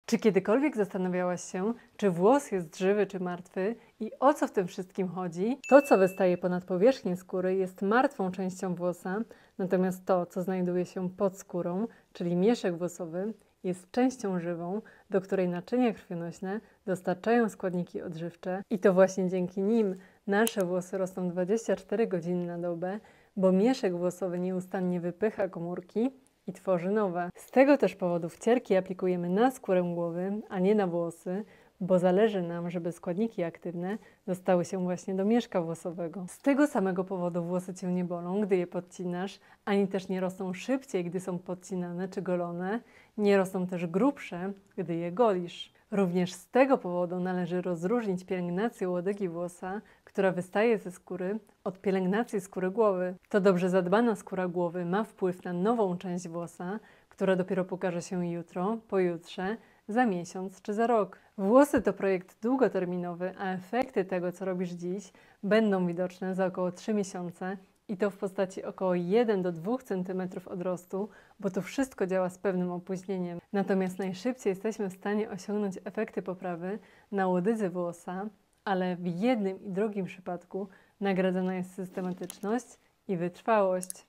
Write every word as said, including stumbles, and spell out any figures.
Czy kiedykolwiek zastanawiałaś się, czy włos jest żywy czy martwy i o co w tym wszystkim chodzi? To, co wystaje ponad powierzchnię skóry, jest martwą częścią włosa, natomiast to, co znajduje się pod skórą, czyli mieszek włosowy, jest częścią żywą, do której naczynia krwionośne dostarczają składniki odżywcze i to właśnie dzięki nim nasze włosy rosną dwadzieścia cztery godziny na dobę, bo mieszek włosowy nieustannie wypycha komórki i tworzy nowe. Z tego też powodu wcierki aplikujemy na skórę głowy, a nie na włosy, bo zależy nam, żeby składniki aktywne dostały się właśnie do mieszka włosowego. Z tego samego powodu włosy Cię nie bolą, gdy je podcinasz, ani też nie rosną szybciej, gdy są podcinane czy golone, nie rosną też grubsze, gdy je golisz. Również z tego powodu należy rozróżnić pielęgnację łodygi włosa, która wystaje ze skóry, od pielęgnacji skóry głowy. To dobrze zadbana skóra głowy ma wpływ na nową część włosa, która dopiero pokaże się jutro, pojutrze, za miesiąc czy za rok. Włosy to projekt długoterminowy, a efekty tego, co robisz dziś, będą widoczne za około trzy miesiące i to w postaci około jeden do dwóch centymetrów odrostu, bo to wszystko działa z pewnym opóźnieniem. Natomiast najszybciej jesteśmy w stanie osiągnąć efekty poprawy na łodydze włosa, ale w jednym i drugim przypadku nagradzana jest systematyczność i wytrwałość.